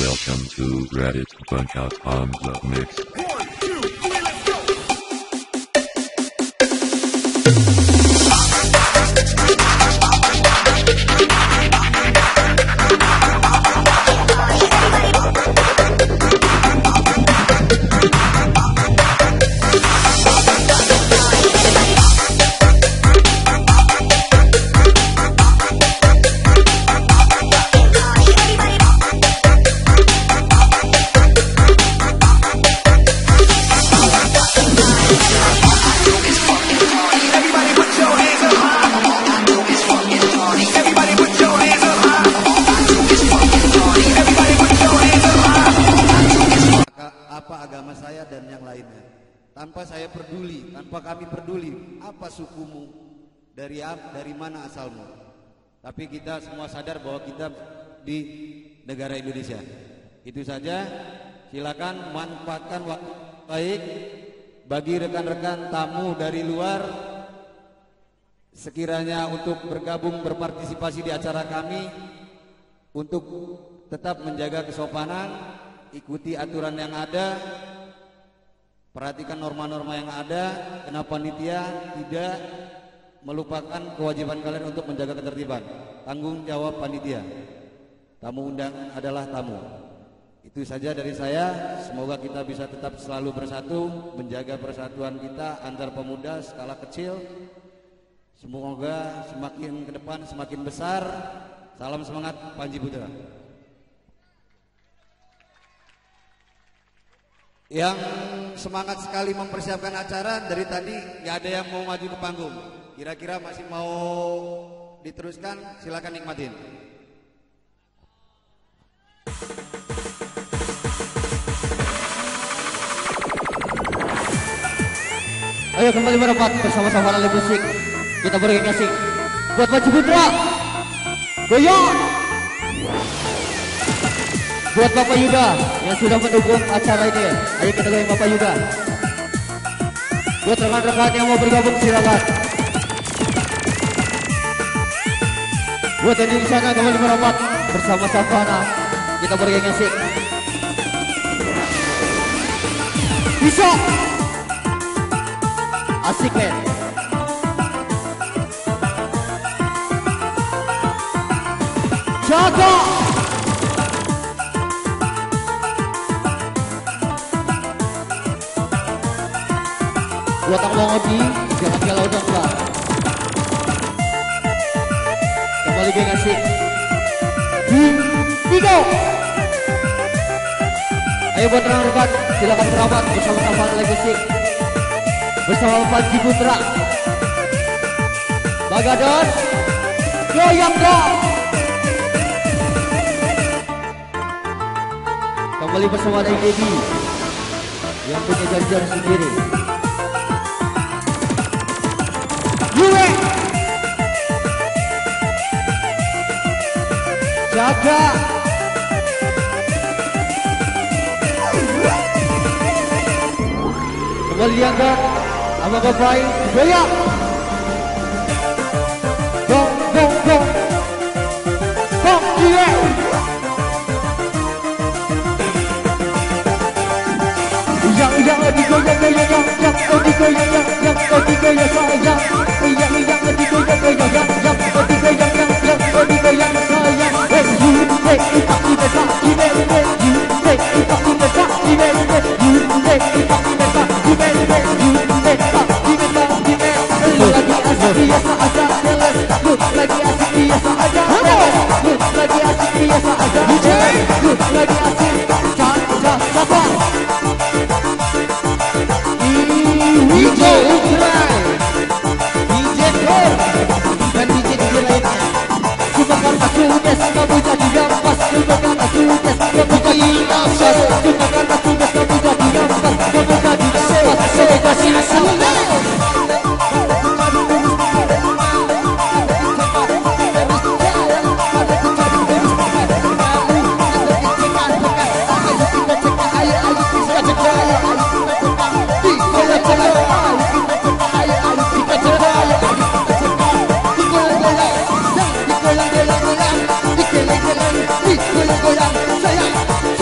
Welcome to Reddit Bunkout on the Mix. Tanpa saya peduli, tanpa kami peduli apa sukumu, dari mana asalmu. Tapi kita semua sadar bahwa kita di negara Indonesia. Itu saja. Silakan manfaatkan waktu baik bagi rekan-rekan tamu dari luar sekiranya untuk bergabung berpartisipasi di acara kami, untuk tetap menjaga kesopanan, ikuti aturan yang ada. Perhatikan norma-norma yang ada, karena panitia tidak melupakan kewajiban kalian untuk menjaga ketertiban. Tanggung jawab panitia. Tamu undang adalah tamu. Itu saja dari saya. Semoga kita bisa tetap selalu bersatu, menjaga persatuan kita antar pemuda skala kecil. Semoga semakin ke depan semakin besar. Salam semangat Panji Putra. Yang semangat sekali mempersiapkan acara dari tadi nggak ada yang mau maju ke panggung. Kira-kira masih mau diteruskan? Silakan nikmatin. Ayo kembali merapat bersama-sama alat musik. Kita beri kasih buat Panji Putra. Goyang. Buat Bapak Yuda yang sudah mendukung acara ini, ayo kita goyang Bapak Yuda. Buat rekan-rekan yang mau bergabung silakan. Buat yang di sana kembali merapat bersama Savana, kita bergeng asik. Bisa asik men. Jaga. Buat Ang Mongodi, jangan galau dong Pak. Kembali geng asik. Tiga. Ayo buat rekan-rekan, silakan berapat bersama-sama Legacy. Bersama Panji Putra. Bagadon, goyang dong. Kembali bersama Devi yang punya jari-jari sendiri. Yue jaga kembali diangkat sama Bapak goyang gong gong gong gong Yue yang digoyang goyang yang digoyang yang digoyang sayang yang digoyang goyang yang digoyang sayang hey kita besa hey kita besa lagi asik biasa aja lagi asik biasa aja lagi asik biasa aja lagi asik siapa DJ Ukrai, DJ Kor, dan DJ lainnya. Cuma karena tugas kamu jadi rampas. Cuma karena tugas kamu jadi rampas. Cuma karena tugas kamu jadi rampas. Kamu jadi rampas. Saya kasih asal. Goyang, sayang,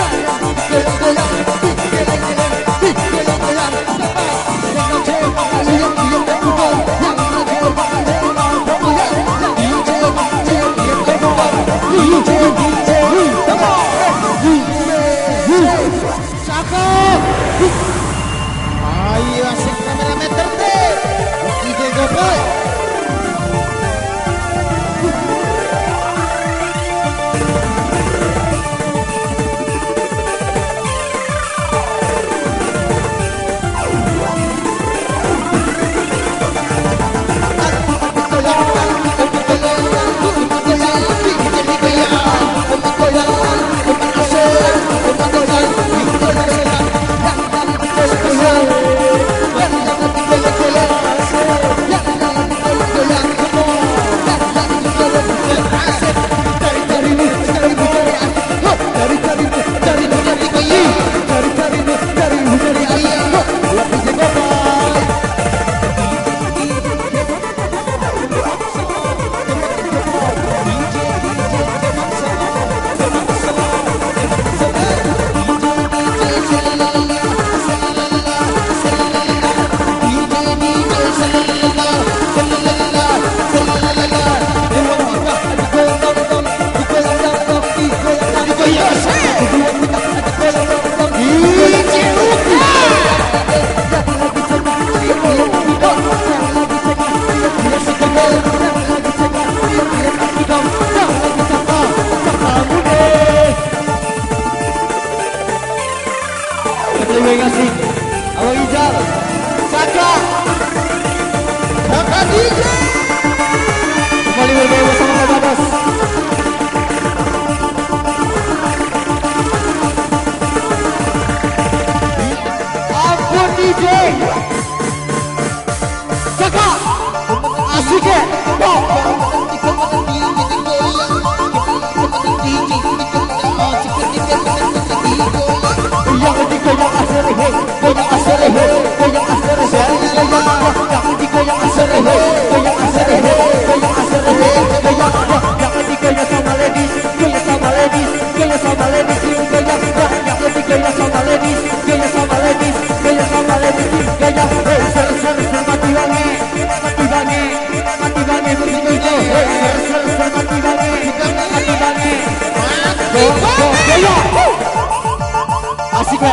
Asik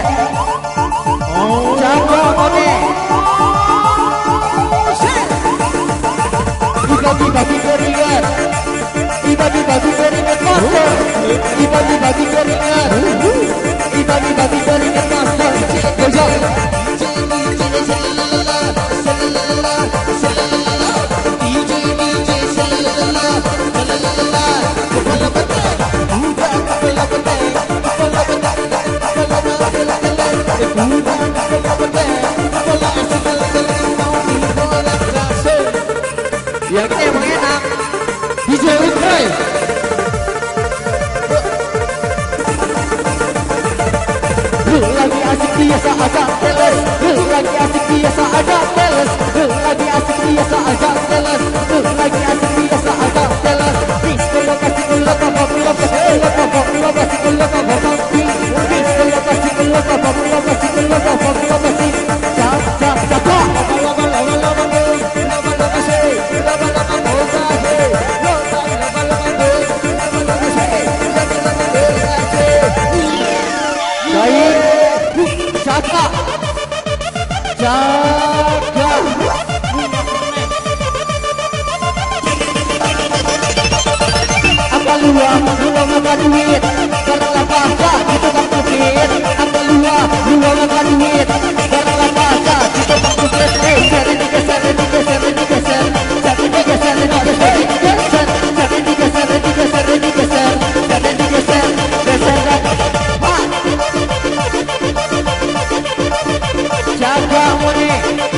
Jago kode Dibagi-bagi keringat Dibagi-bagi keringat master Dibagi-bagi keringat Dibagi-bagi keringat master Gojok yang ini emang enak DJ Utray lagi asik biasa agak teles lagi asik biasa agak teles lagi asik biasa agak teles lagi asik biasa agak teles disco lokasi kelapa kopi lokasi kelapa kopi lokasi kelapa kopi disco lokasi kelapa kopi lokasi kelapa kopi lokasi cap jaga apa luang apa duit barang apa aja kita tak tukit apa luang apa duit barang apa aja kita tak tukit geser digeser digeser digeser jadi digeser digeser digeser jadi digeser digeser digeser jadi digeser geser jaga mone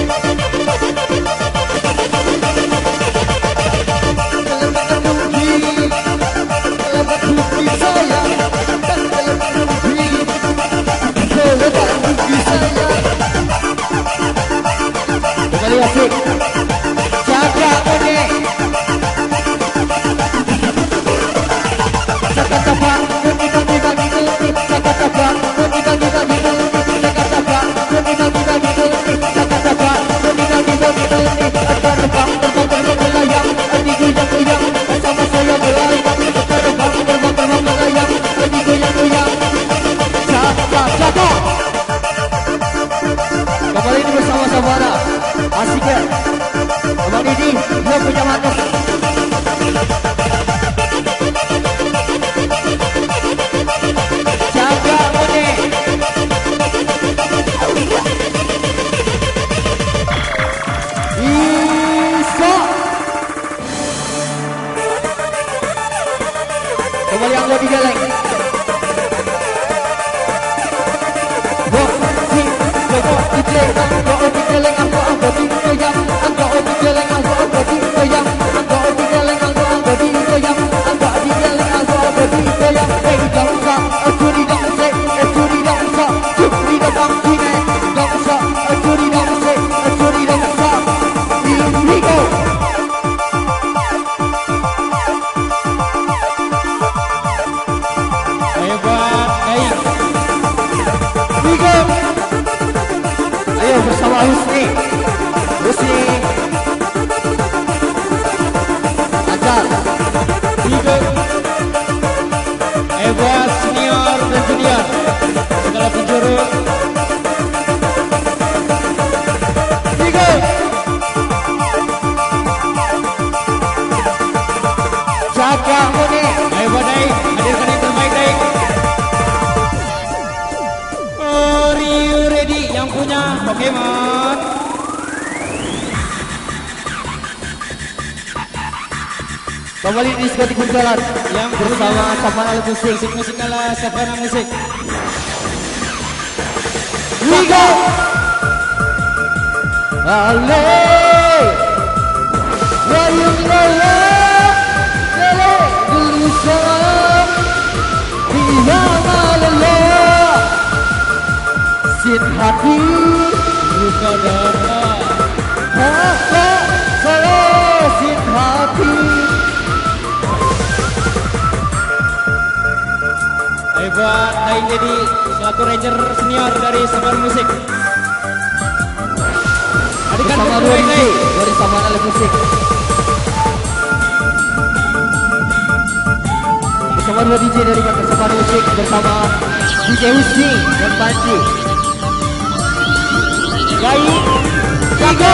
kembali asik jaga mone sakataba bagi-bagi sakataba bagi-bagi sakataba kembali ini bersama Sabara asik ya Abang Didi dia punya mantap jaga mone Iso kembali anggo digeleng bersama Husni Acar Tiga hebat senior dan junior segala penjuru Tiga jaga mone hebat naik hadirkan yang terbaik naik are you ready yang punya Pokemon kembali di diskotik berjalan yang bersama Savana Musik musik ala Savana Musik we go ale wayung lele lele gelisah dia malah sin hati luka darah apa salah sin hati hebat Daing Dedi selaku ranger senior dari Sabar Musik adegan terbaik dari Sabar Musik Bersama dua DJ dari Kakak Sepana Musik bersama DJ Husni dan Panji. Gai, jago.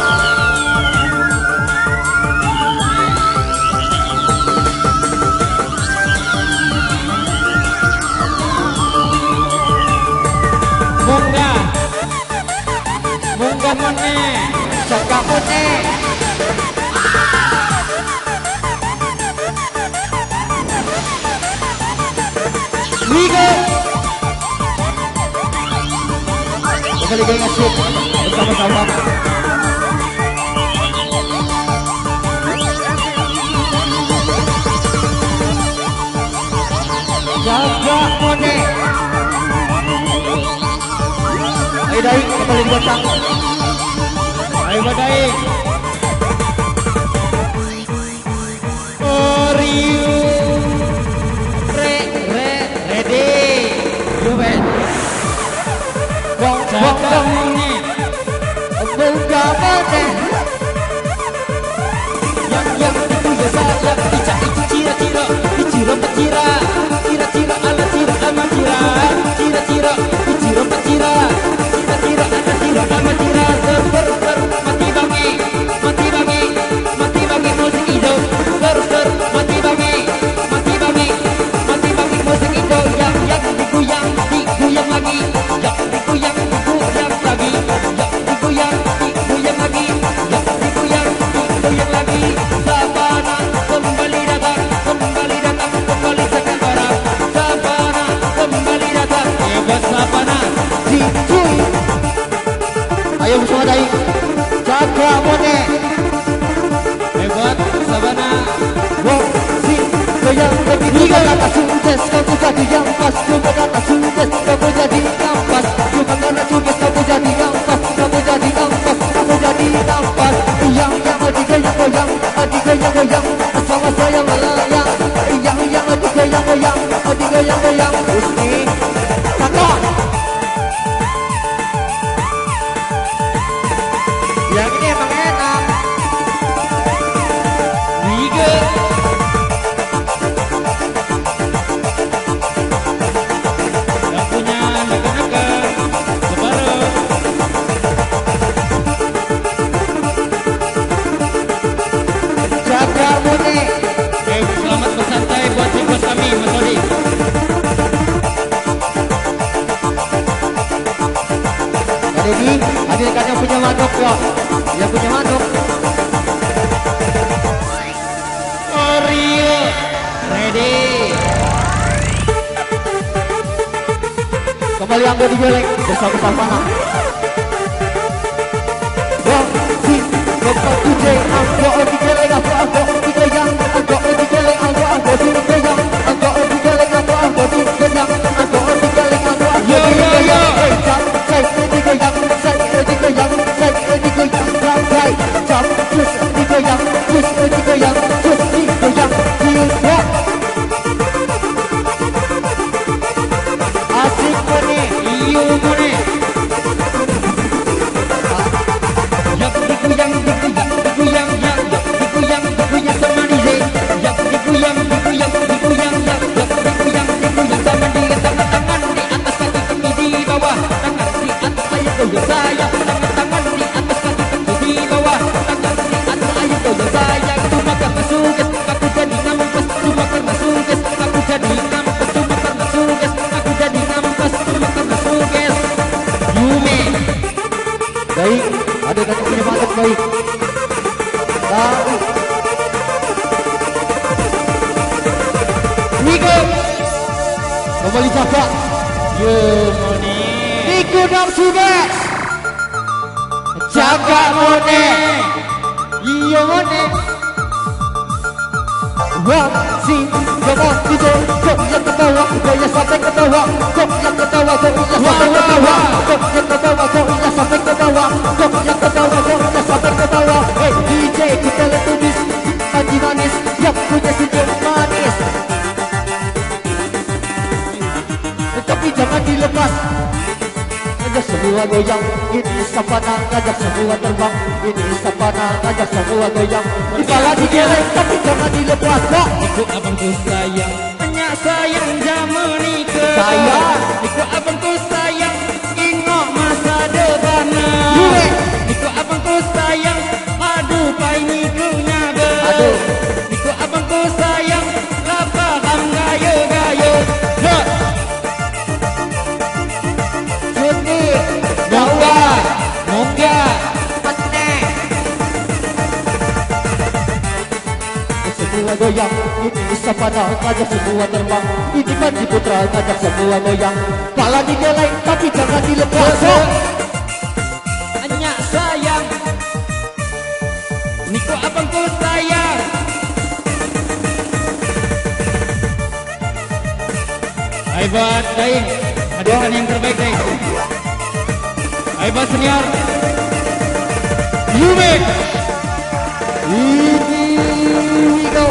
Munggah mone, Cakap mone. Wigo. Kembali geng asik bersama-sama. Jaga mone. Ayo Dai, kembali digotang. ayo badai. Oriu, ready. Juven. Bong Jaga mone, buka mone. yang itu ya saya. Ica itu cira-cira, icira pecira, cira-cira ala cira ama cira, cira-cira, icira pecira, cira-cira ala cira ama cira. Ter mati bangi, mati bangi, mati bangi musik hijau. Ter mati bangi, mati bangi, mati bangi musik hijau. Yang digoyang lagi, yang digoyang lagi, yang digoyang lagi, yang digoyang lagi. Sabana kembali datang, kembali sekarang. Sabana kembali datang, hebat Sabana. Jitu. Ayo bersama Dai. Jaga mone. Hebat Sabana. Bong si goyang lebih kata sukses kamu jadi yang pas. Cuma kata sukses kamu jadi nafas. Cuma karena sukses kamu jadi nafas. Kamu jadi nafas, kamu jadi nafas. Yang digoyang, digoyang, sama saya melayang. Yang digoyang, Husni. Kakak. Yang ini emang enak. Wiga. Yang punya anak-anak sebaru. Jaga mone. Selamat bersantai buat bos kami, Mas Odi. Jadi hadirkan yang punya manuk ya. Yang punya manuk. Oreo, ready. Kembali Anggo digeleng bersama Savana. Bong si Bapak DJ Anggo digeleng, Anggo digoyang, Anggo digeleng, Anggo digoyang, Anggo digeleng, Anggo digoyang, Anggo digeleng, Anggo digoyang. Saya digoyang, saya digoyang, saya digoyang, jam terus digoyang, terus digoyang, terus digoyang, digoyang. Asik mone. Iyo mone. Yang digoyang sama DJ. Yang digoyang sama dia. Tangan di atas kaki kaki di bawah. Tangan di atas ayo goyang saya. Tangan di atas kaki kaki di bawah. Tangan di atas ayo goyang saya. Cuma karena sukses aku jadi nampas. Cuma karena sukses aku jadi nampas. Cuma karena sukses aku jadi nampas. Cuma karena sukses. Yume. Baik, ada kata punya manuk baik. Wigo. Kembali jaga. Yo mone. Niku dan sukses. Jaga mone. Iya mone. One, si, come on, DJ, kok yang ketawa, gaya sampai ketawa, kok yang ketawa, kok yang sampai ketawa, kok yang ketawa, kok yang sampai ketawa, kok yang ketawa, kok yang sampai ketawa. Hey DJ, kita letubis, Haji manis, yang punya senyum manis. Tapi jangan dilepas. Ngajak semua goyang, ini Savana ngajak semua terbang, ini Savana ngajak semua goyang. Kepala digeleng tapi jangan dilepas kok. Ikut abangku sayang, hanya sayang jamani ke Sayang. Niku abangku sayang ingok masa depan Niku abangku sayang aduh pai niku nyabe Aduh. Niku abangku sayang lapaham gayo-gayo Ya Cuti. Dawa Mongga Penek. Semua goyang, ini sapana ngajak semua terbang. Ini Panji Putra ngajak semua goyang. Pala digeleng tapi jangan dilepas. Hanya sayang Niku abangku sayang Hai buat Daing hadirkan yang terbaik Daing Hai buat senior Yume Here we go.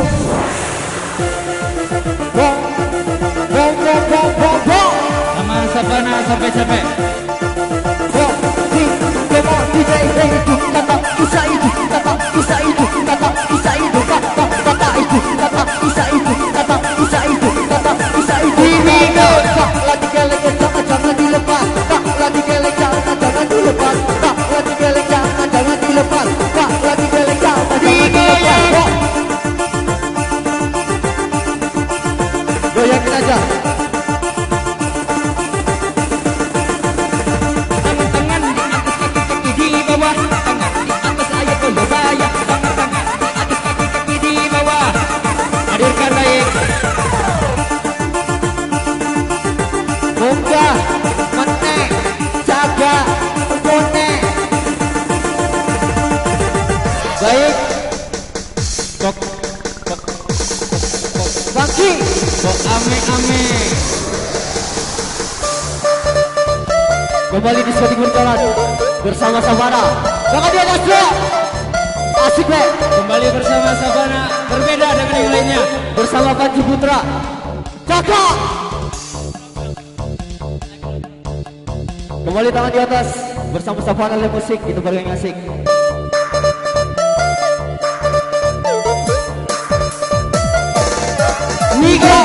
Bong, bong, bong, bong, bong, bong. sama Sabana sampai capek Bong, sing, come on, DJ, hey, itu kata, kisah itu, kata, kisah itu, kata, kisah itu, kata, kata itu, kata, kisah itu, kata, kisah itu, kata, kisah itu. Here we go. Tak lagi geleng, jangan dilepas. Tak lagi geleng, jangan dilepas. Tak lagi geleng, jangan dilepas. Tak lagi geleng, jangan dilepas. Bong. Goyangin aja. tangan di atas kaki-kaki di bawah tangan di atas ayo kalau saya tangan di atas kaki-kaki di bawah hadirkan Daing Munggah, menek, jaga, bonek. Baik, kok Bangki. kok ame-ame Kembali diskotik berjalan bersama Sabana. Jangan di atas bro. Asik be. kembali bersama Sabana berbeda dengan yang lainnya Bersama Panji Putra. Cakap. Kembali tangan di atas bersama Sabana live musik itu baru yang asik. Nigo.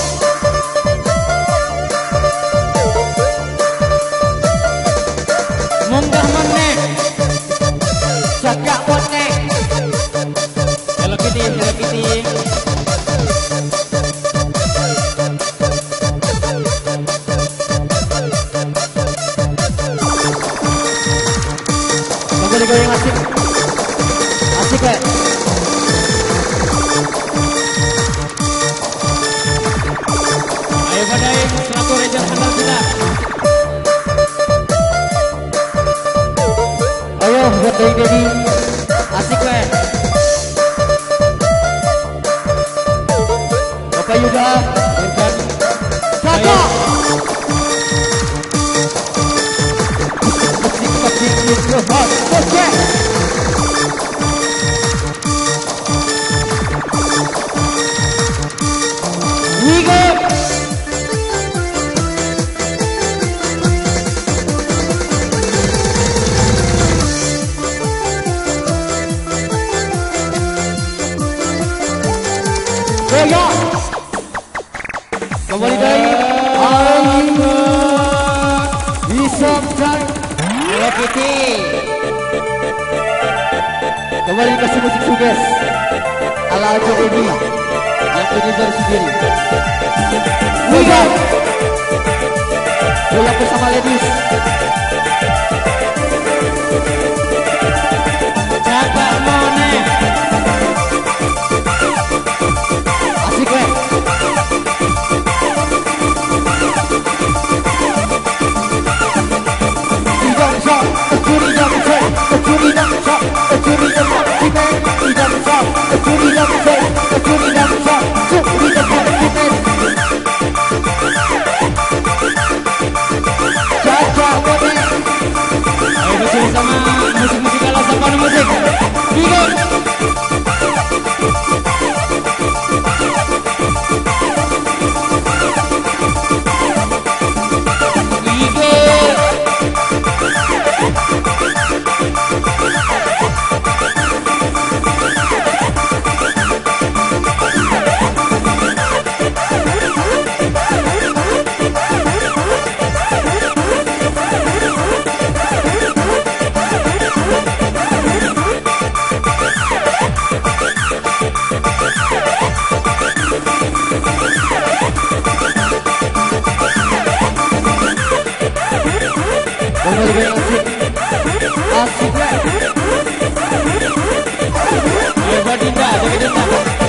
munggah meneh Jaga bonek. Hello Kitty Kembali goyang asik. Asik be. ayo Pak Daing selaku ranger handal kita Ayo buat Daddy. Asik be. Bapak Yuda. hadirkan Cakap. Kembali dari bisa mencari. Hello Kitty Kembali dikasih musik suges ala Ajo Baby yang penyebar sendiri. Goyang bersama ladies. Jaga moneh Asik weh. Tidak bisa, kecuri tidak bisa, kecuri tidak bisa, kecuri tidak bisa, tidak bisa, kecuri tidak bisa, kecuri tidak bisa, kecuri tidak bisa, jaga Kembali asik. Asik ya. Ayo Badinda, Badinda.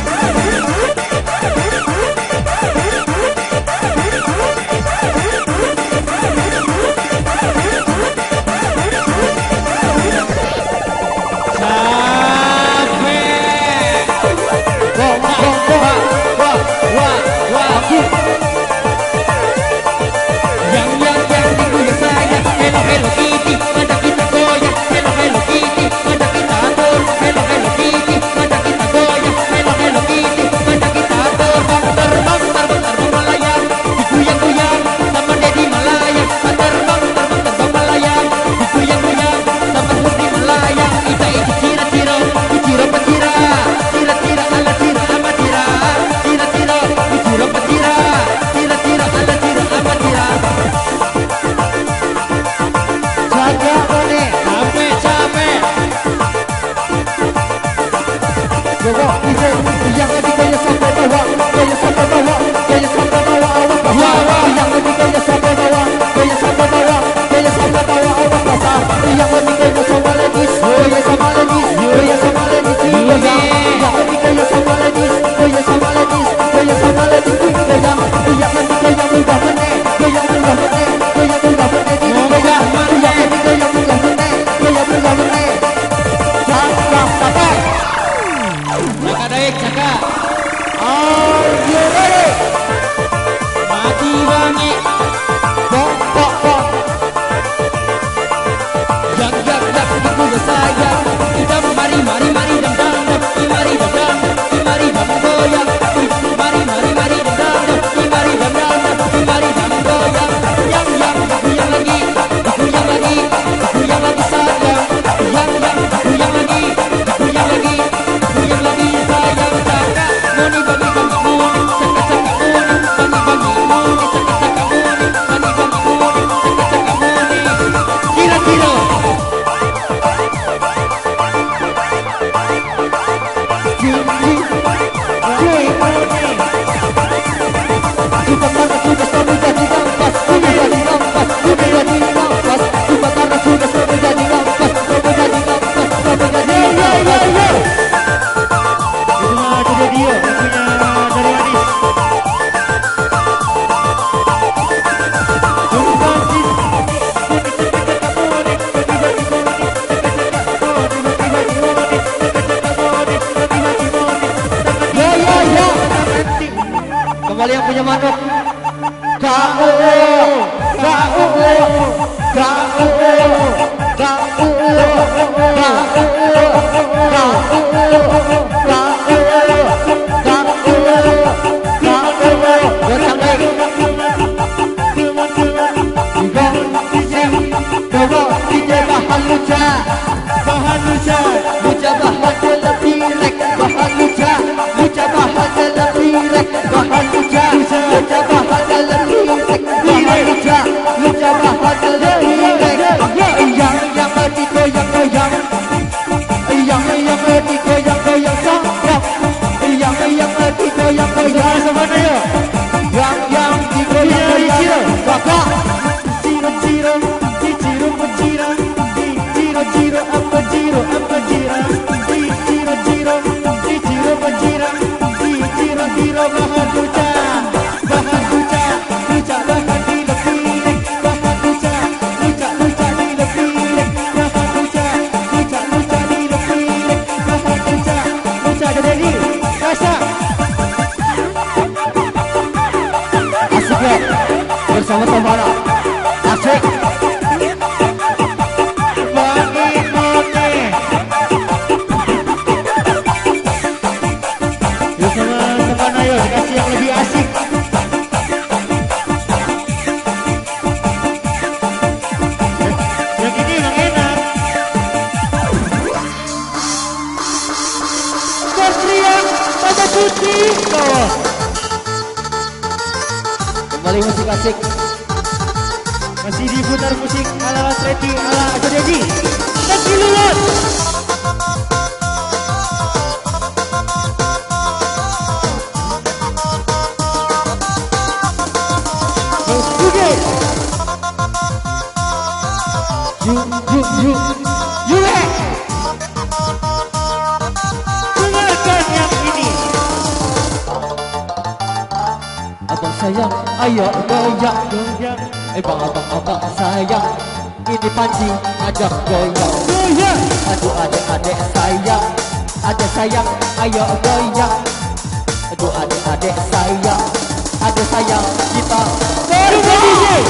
Kembali yang punya manuk. Bersama Tomara asik dikasih yang lebih asik. Yang ini yang enak. Teriak pada putih. Kembali musik asik. Masih diputar musik ala Treti ala Jodedi. Teki Lulus. Dengarkan yang ini. Abang sayang, ayo goyang. Abang sayang, ini Panji ajak goyang. Aduh adik sayang, ada sayang, ayo goyang. Aduh adik sayang, ada sayang, kita goyang.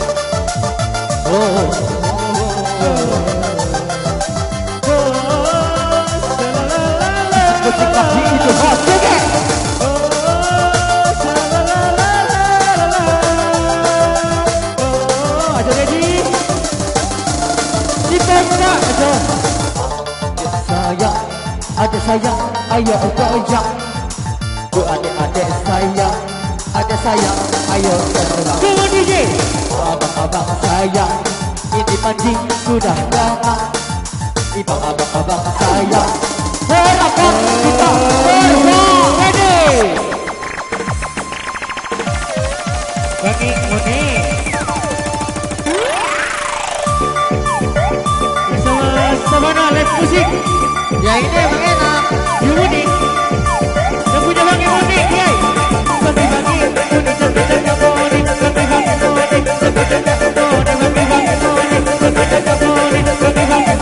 Musik kaki itu hot, oke. Ada ready? Dibuka aja. Sayang, ada sayang, ayo goyang. Tuh adik sayang, ada sayang, ayo goyang. Come on DJ. Abang sayang, ini Panji sudah datang. Abang sayang, harapan kita bersama. Ready? Bagi Moni bersama Sabana Live Musik. Ya ini emang enak. Yuni yang punya Bagi Moni, yay. Bagi Indonesia bedanya Moni. Bagi Moni, sebedanya Moni. Bagi Moni, sebedanya Moni. Bagi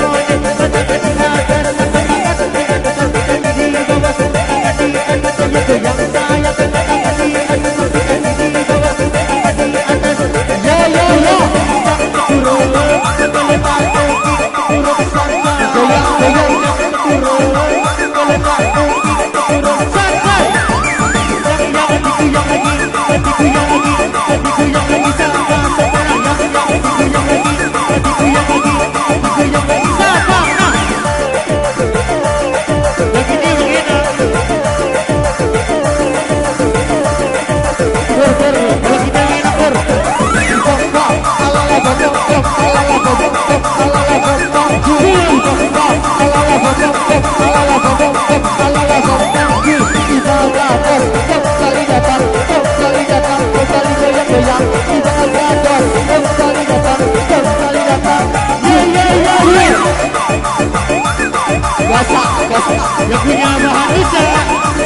yang punya bahan usaha.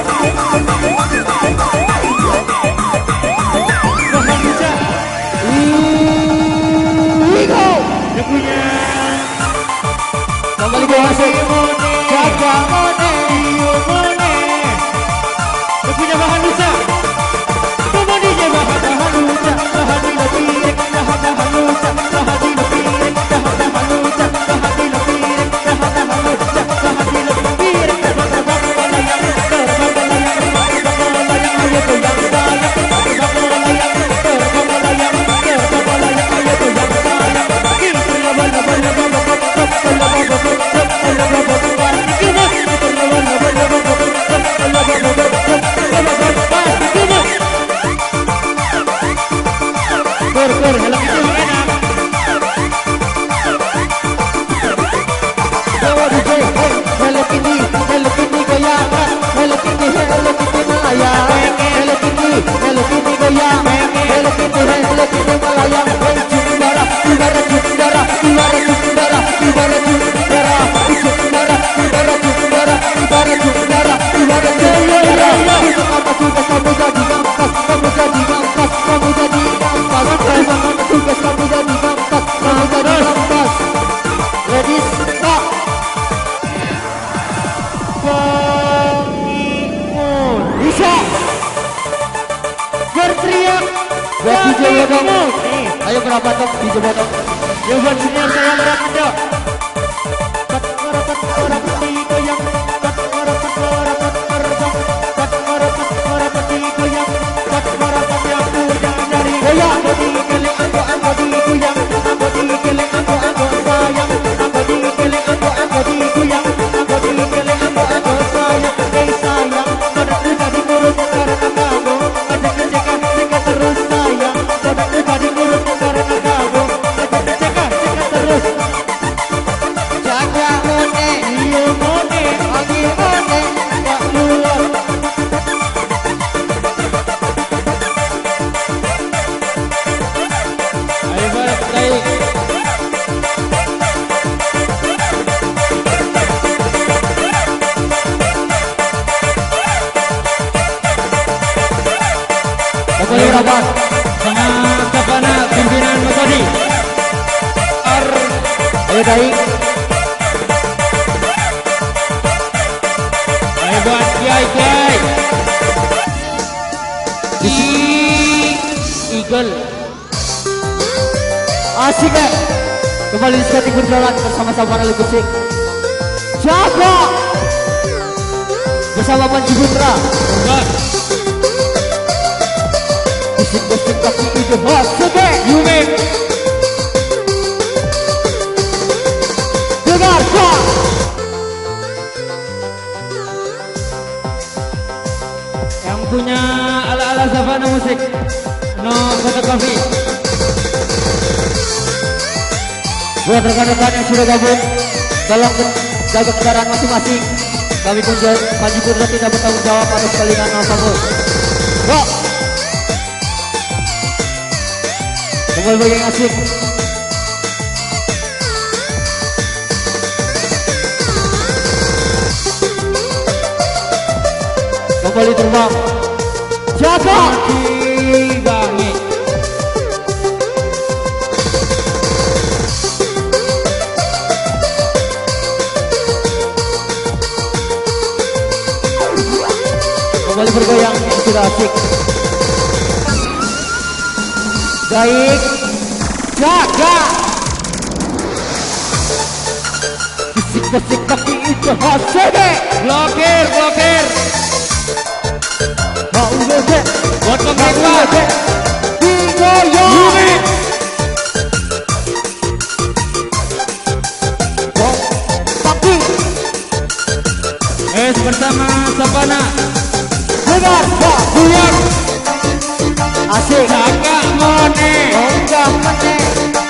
Bahan usaha. Yang punya kembali ke masuk jaga Mone. Yang punya bahan usaha. Kembali ke bahan usaha. Bahan usaha. Bahan usaha. Bahan usaha. Ayo berapa dong di jebotong? Ya buat senior saya berapa dong? Jaga Mone. kembali rapat sama Savana pimpinan Metodi. ayo Daik Ayo buat Kiai. Eagle. asik ya kembali diskotik berjalan bersama-sama Rally Kusik jaga bersama Panji Putra Enggak. bisik-bisik kaki itu asik Yumin. dengar kok Yang punya ala-ala Savana musik. No fotokopi. buat rekan-rekan yang sudah gabung tolong jaga kendaraan masing-masing kami pun Panji Putra tidak bertanggung jawab atas kelingan apapun kok kembali bagi yang asik kembali terbang jaga Bangi. kembali bergoyang yang sudah asik baik jaga bisik-bisik kaki itu asik Blokir. mau ngejek Buat pemerintah. digoyang Yumin. kaki Bersama Savana. dengar kak Buyang. asik Jaga Mone. enggak meneh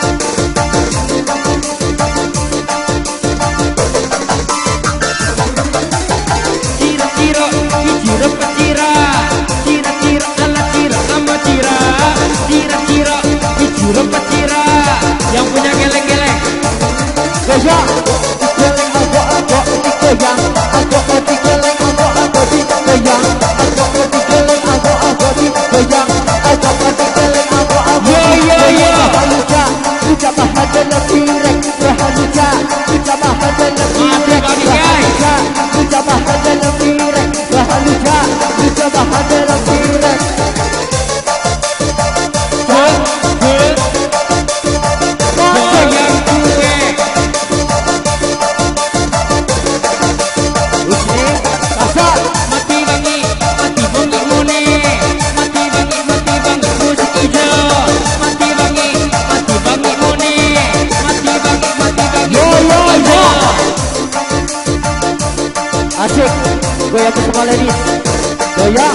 Cira-cira, ijira pecira. Cira-cira ala cira sama cira. Cira-cira, ijira pecira. Yang punya geleng-geleng. goyang digeleng agak-agak digoyang agak digeleng agak-agak digoyang agak digeleng agak-agak digoyang agak digeleng agak-agak digoyang bahagia sudah bahagia lebih rek bahagia sudah bahagia lebih rek bahagia sudah bahagia lebih rek bahagia sudah bahagia lebih rek Goyang gue. Usni kasar Mati bangi Mone. Mati bangi musik hijau. Mati bangi Mone. Mati bangi yo yo musik yo hijau. asik goyang bersama ladies goyang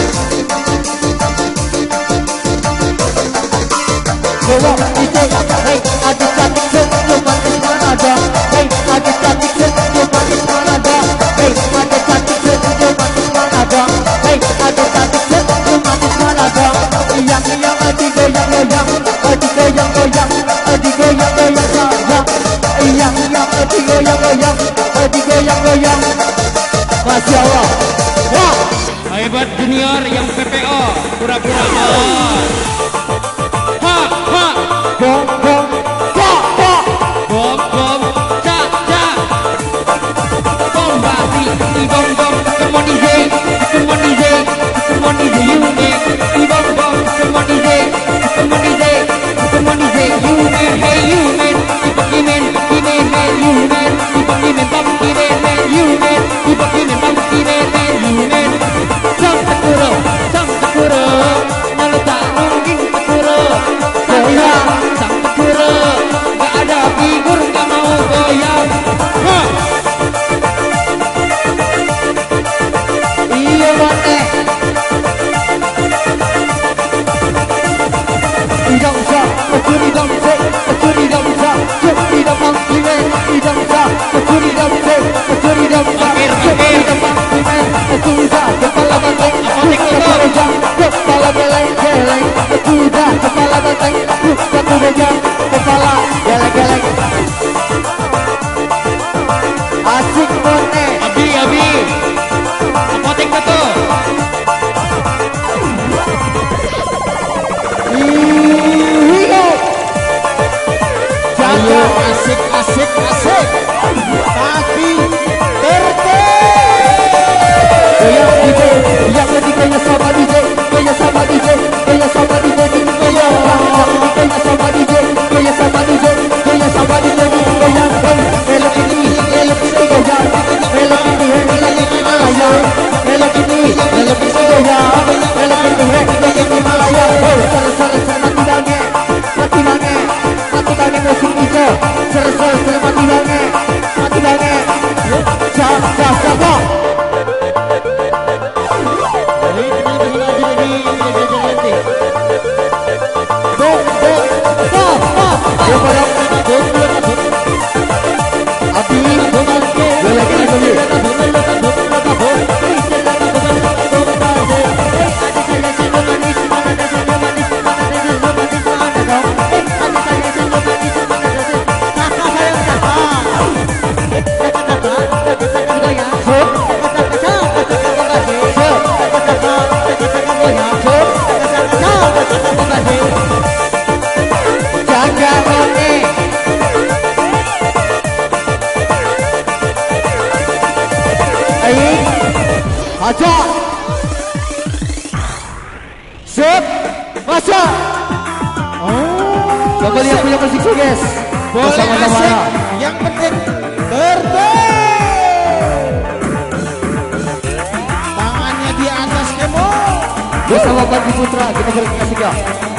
goyang DJ hey adik cantik senyum manis mana ada hey adik cantik senyum manis mana ada hey adik cantik senyum manis mana ada hey adik cantik senyum manis mana ada yang adik goyang goyang adik goyang goyang adik goyang goyang sayang yang adik goyang goyang adik goyang goyang Masya Allah wah Hebat junior yang PPO pura-pura on. Ha ha. bom bom bom bom Bom bom ca ca. Bom basi di bom bom. Come on DJ, come on DJ, come on DJ you make. Di bom bom, come on DJ, come on DJ, come on DJ you make. Hey you make. Di pakimen man you make. Di pakimen bom man you make. Di pakimen bom man you make. Sang takuro, malu tak mungkin takuro. goyang Sang takuro, gak ada figur gak mau goyang. Ha! iya maneh tidak usah pencuri tidak usah pencuri tidak usah tidak mampu tidak usah pencuri tidak usah pencuri tidak usah tidak mampu sudah kepala banteng kepala geleng-geleng sudah kepala banteng satu bejang kepala geleng-geleng asik maneh Abi, apotek betul. Kembali yang punya musik guys. Boleh Bersama-sama. asik, yang penting tertib. Tangannya di atas kemo. Bersama Bagi Putra kita berkasih ya.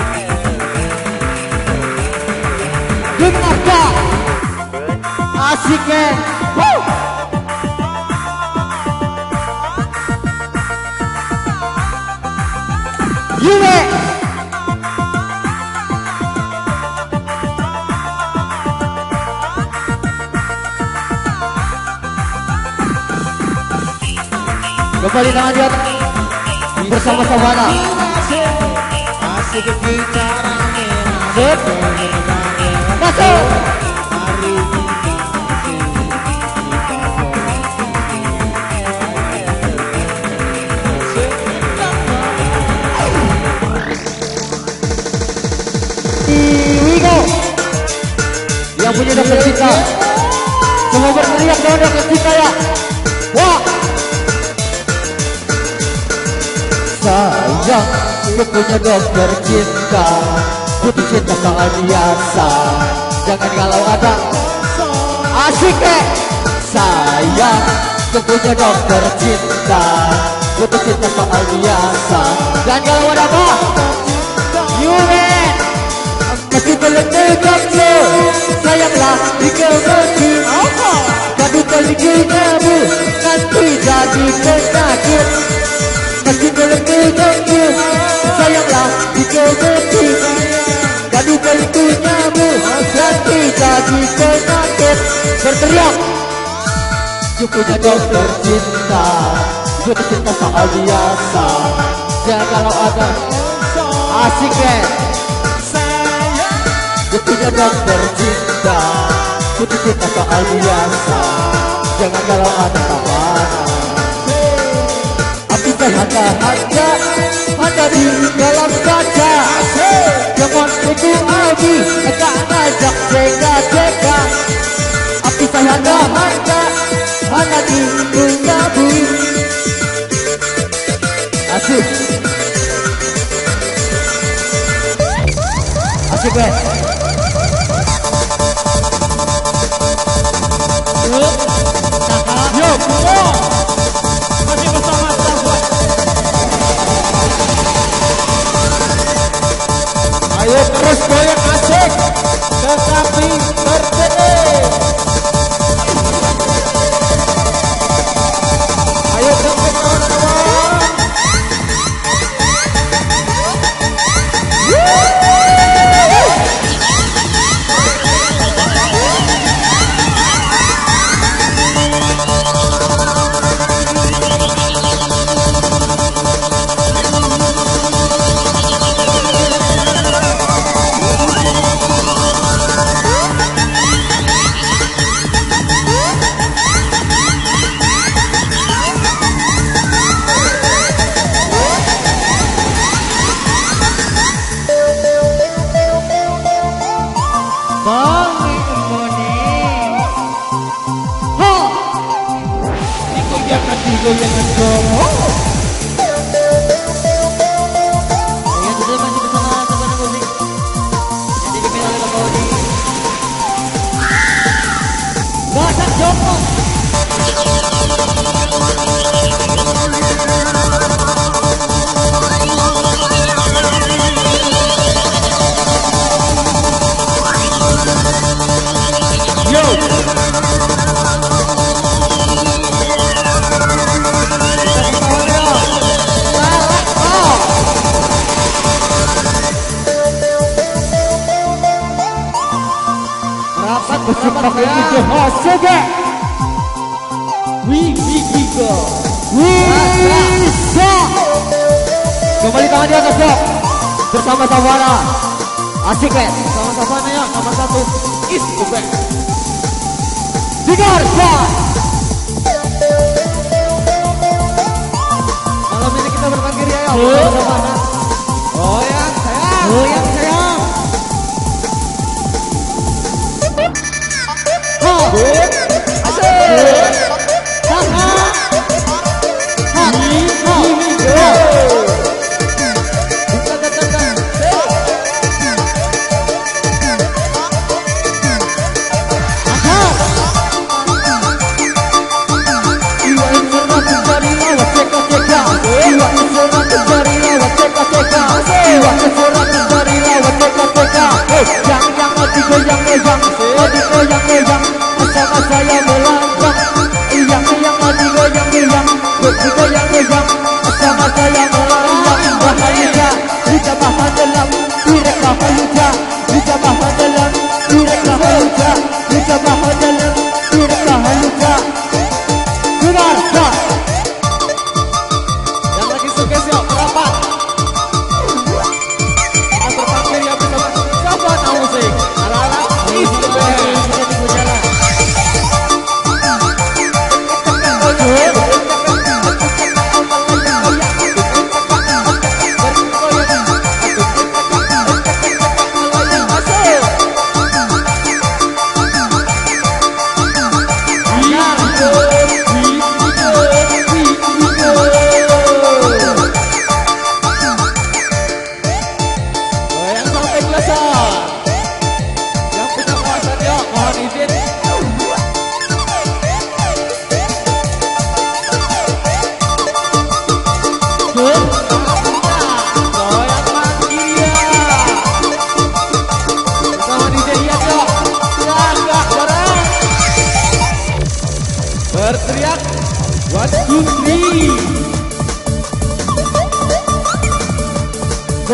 Dengarkan. Asik men. Woo. Yule. Kembali tangan di atas bersama Savana. Asik bicaranya. Set. Masuk. Here we go. Yang punya dokter Cita, semua berteriak dengan dokter Cita ya. Wah. Sayang, aku punya dokter cinta, putus cinta soal biasa. Jangan kalau ada asik sayang, aku punya dokter cinta, putus cinta soal biasa. Dan kalau ada apa? You man, masih belum terganggu. Sayanglah dikemengi. Kadu telingamu nanti jadi penyakit. Masih belum terganggu. Sayanglah dikemengi. Kadu telingamu nanti jadi penyakit. Berteriak. You punya dokter cinta, putus cinta soal biasa. Jangan kalau ada asik you punya dokter cinta, putus cinta soal biasa. Jangan kalau ada tawanan. Api berharga-harga ada di dalam kaca. Jangan itu api, agak ngajak jeka-jeka. Api berharga-harga ada di dunia bumi. Asik. Asik guys. Yo, masih bersama Sahabat. Ayo terus goyang asik, tetapi tertib. Ayo tertib kawan-kawan. Goyangan gomo. Ya sudah masih bersama Savana Musik. Jadi dipimpin oleh Bapak Odi. Basak Joko. Yo. Bersama DJ Hosoge. Wiko. Wisa. Kembali tangan di atas dok. Bersama Savana. Asik Sama Savana ya, nomor 1 is Ube. dengarkan. Malam ini kita berpangkir ya. Savana. Oh yang sayang. Oh yang sayang.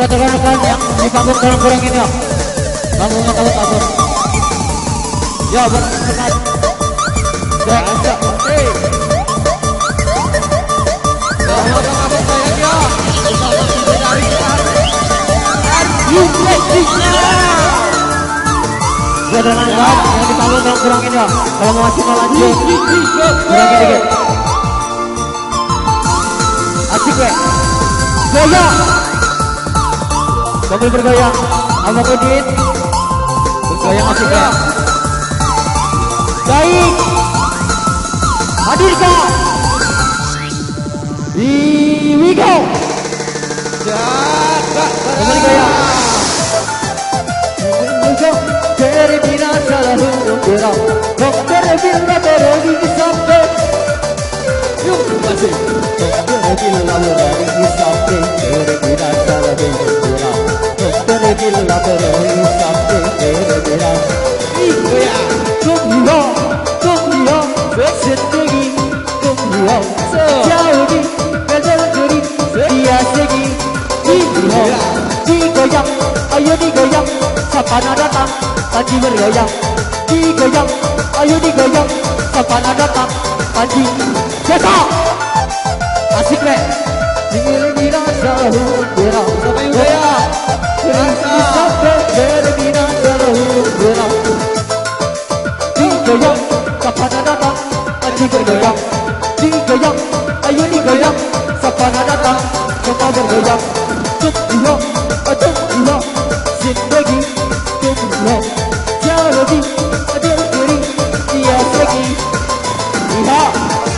Buat rekan-rekan yang di panggung tolong kurangin ya. Panggungnya kalau kabur. Ya buat rekan. Ya. Buat rekan-rekan yang di panggung tolong kurangin ya. Kalau mau masih mau lanjut, kurangin dikit. Asik weh. Gaya. Sambil bergoyang, Abang Udin. Bergoyang asik ya. Baik. Hadirkan. Here we go. Sambil bergoyang. Terbina selalu bergerak. Terbina berani sampai. Yuk masih. Terbina berani sampai. Terbina selalu bergerak. Terbina berani sampai. Terbina. Iya. Tuh dia bersendiri. Tuh dia jauh di berdiri. Dia segi. Iya. Digoyang, ayo digoyang. Sapana datang, Panji bergoyang. Digoyang, ayo digoyang. Sapana datang, Panji jasa. Asik le. Berbina selalu bergerak. Sampai goyang. Sampai berbina selalu bergerak. Digoyang, sapana datang, Panji bergoyang. Digoyang, ayo digoyang. Sapana datang, kita bergoyang. Tuk dia, zindagi. Jauh lebih adil diri dia lagi. Lihat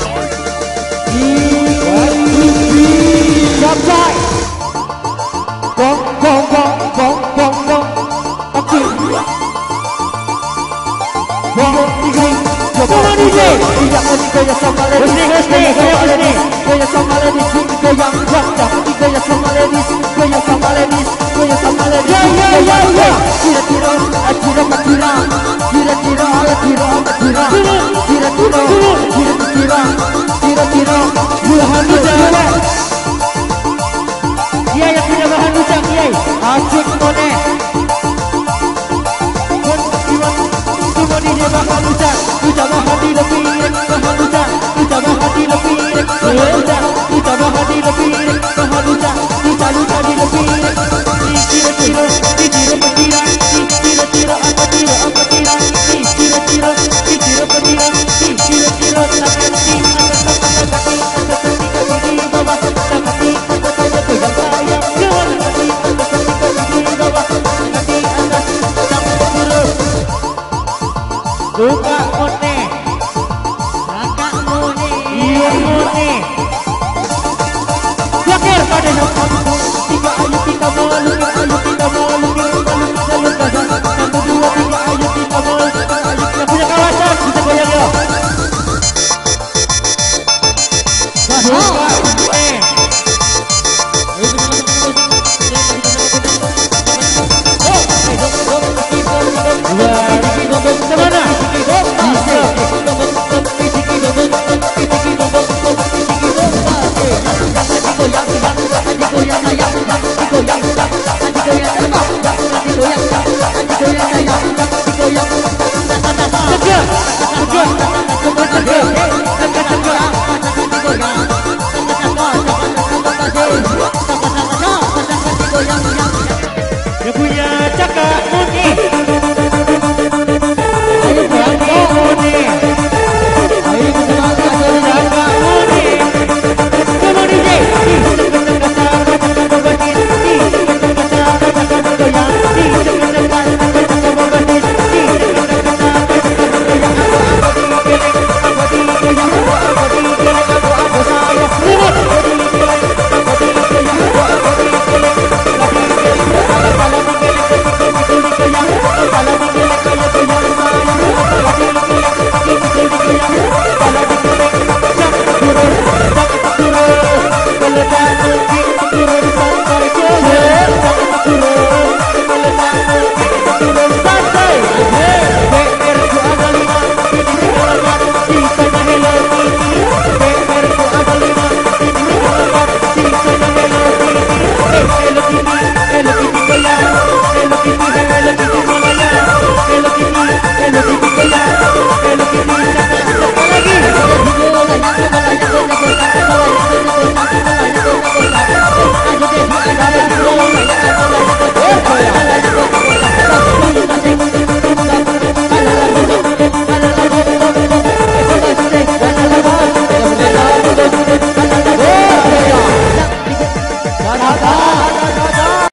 sampai bong bong bong bong bong bong aku bong tinggi coba DJ tidak mau digoyang sama ladies goyang sama ladies goyang wajah goyang sama ladies goyang sama ladies goyang sama ladies tira-tira atira matira tira-tira atira matira tira-tira tira-tira bulahan jalan iya yang tidak bahan ucap iya asik kone semua DJ bahan ucap bahan di lebih bahan ucap bahan di lebih bahan di lebih bahan ucap di lebih tira-tira petira tira-tira apa tira tira-tira petira tira-tira tangan di atas bawah tangan di atas pegang sayang jangan di atas bawah tangan di atas tangan turun buka